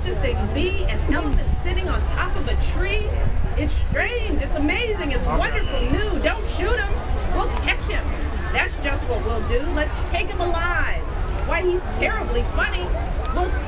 a thing be? An elephant sitting on top of a tree? It's strange. It's amazing. It's wonderful. New. Don't shoot him. We'll catch him. That's just what we'll do. Let's take him alive. Why, he's terribly funny. We'll